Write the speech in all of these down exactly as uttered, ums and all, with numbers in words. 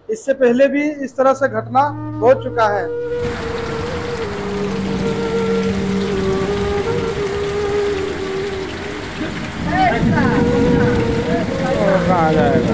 इससे पहले भी इस तरह से घटना हो चुका है। कहाँ जाएगा।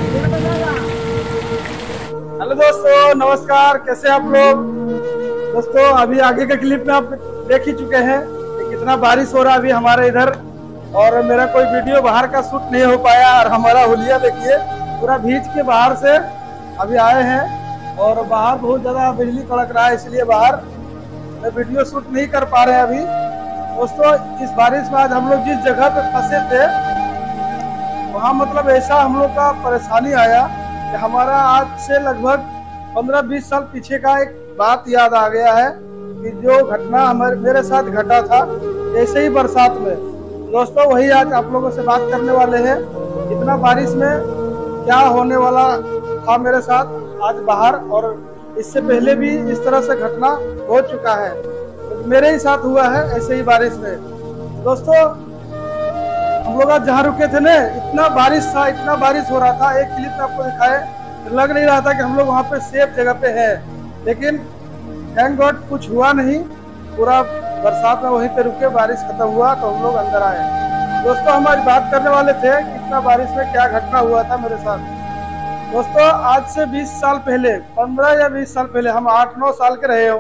हेलो दोस्तों, नमस्कार। कैसे आप लोग? दोस्तों, अभी आगे के क्लिप में आप देख ही चुके हैं कि कितना बारिश हो रहा है अभी हमारे इधर, और मेरा कोई वीडियो बाहर का शूट नहीं हो पाया। और हमारा हुलिया देखिए पूरा भीज के बाहर से अभी आए हैं, और बाहर बहुत ज़्यादा बिजली कड़क रहा है, इसलिए बाहर मैं वीडियो शूट नहीं कर पा रहे हैं अभी। दोस्तों, इस बारिश में आज हम लोग जिस जगह पे फंसे थे वहाँ मतलब ऐसा हम लोग का परेशानी आया कि हमारा आज से लगभग पंद्रह बीस साल पीछे का एक बात याद आ गया है कि जो घटना हमारे मेरे साथ घटा था ऐसे ही बरसात में। दोस्तों, वही आज आप लोगों से बात करने वाले हैं। इतना बारिश में क्या होने वाला था मेरे साथ आज बाहर, और इससे पहले भी इस तरह से घटना हो चुका है, तो मेरे ही साथ हुआ है ऐसे ही बारिश में। दोस्तों, हम लोग आज जहाँ रुके थे ना, इतना बारिश था, इतना बारिश हो रहा था। एक क्लिप में आपको दिखाए, लग नहीं रहा था कि हम लोग वहाँ पे सेफ जगह पे हैं, लेकिन थैंक गॉड कुछ हुआ नहीं। पूरा बरसात में वहीं पे रुके, बारिश खत्म हुआ तो हम लोग अंदर आए। दोस्तों, हम आज बात करने वाले थे कि इतना बारिश में क्या घटना हुआ था मेरे साथ। दोस्तों, आज से बीस साल पहले, पंद्रह या बीस साल पहले, हम आठ नौ साल के रहे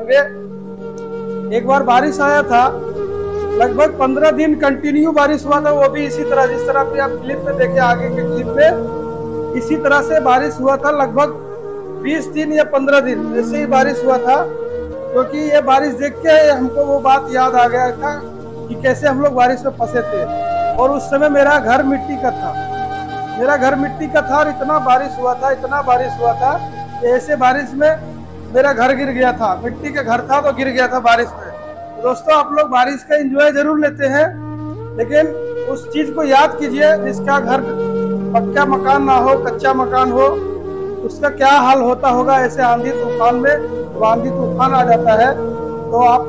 होंगे, एक बार बारिश आया था। लगभग पंद्रह दिन कंटिन्यू बारिश हुआ था, वो भी इसी तरह जिस तरह भी आप क्लिप में देखे, आगे के क्लिप में इसी तरह से बारिश हुआ था। लगभग बीस दिन या पंद्रह दिन ऐसे ही बारिश हुआ था, क्योंकि ये बारिश देख के हमको वो बात याद आ गया था कि कैसे हम लोग बारिश में फंसे थे। और उस समय मेरा घर मिट्टी का था, मेरा घर मिट्टी का था और इतना बारिश हुआ था, इतना बारिश हुआ था कि ऐसे बारिश में मेरा घर गिर गया था। मिट्टी का घर था तो गिर गया था बारिश में। दोस्तों, आप लोग बारिश का एंजॉय जरूर लेते हैं, लेकिन उस चीज को याद कीजिए जिसका घर पक्का मकान ना हो, कच्चा मकान हो, उसका क्या हाल होता होगा ऐसे आंधी तूफान में। जब आंधी तूफान आ जाता है तो आप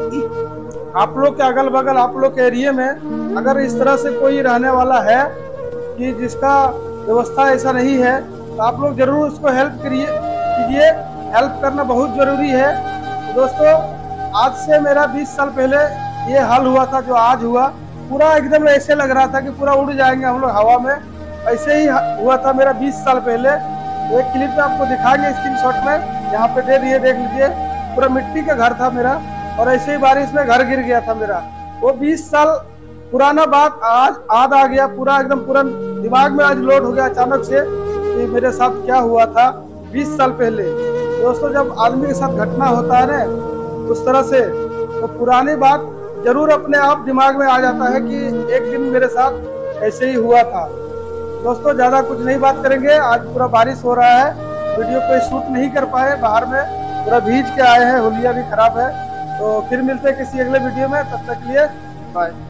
लोग आप लोग के अगल बगल, आप लोग के एरिया में अगर इस तरह से कोई रहने वाला है कि जिसका व्यवस्था ऐसा नहीं है, तो आप लोग जरूर उसको हेल्प करिए कीजिए। हेल्प करना बहुत जरूरी है। दोस्तों, आज से मेरा बीस साल पहले ये हाल हुआ था जो आज हुआ। पूरा एकदम ऐसे लग रहा था कि पूरा उड़ जाएंगे हम लोग हवा में, ऐसे ही हुआ था मेरा बीस साल पहले। एक क्लिप में आपको दिखाएंगे स्क्रीनशॉट में, यहाँ पे दे दिए, देख लीजिए। पूरा मिट्टी का घर था मेरा, और ऐसे ही बारिश में घर गिर गया था मेरा। वो बीस साल पुराना बात आज याद आ गया, पूरा एकदम पूरा दिमाग में आज लोड हो गया अचानक से कि मेरे साथ क्या हुआ था बीस साल पहले। दोस्तों, जब आदमी के साथ घटना होता है ना उस तरह से, तो पुरानी बात जरूर अपने आप दिमाग में आ जाता है कि एक दिन मेरे साथ ऐसे ही हुआ था। दोस्तों, ज्यादा कुछ नहीं बात करेंगे। आज पूरा बारिश हो रहा है, वीडियो कोई शूट नहीं कर पाए, बाहर में पूरा भीज के आए हैं, हुलिया भी खराब है। तो फिर मिलते हैं किसी अगले वीडियो में, तब तक के लिए बाय।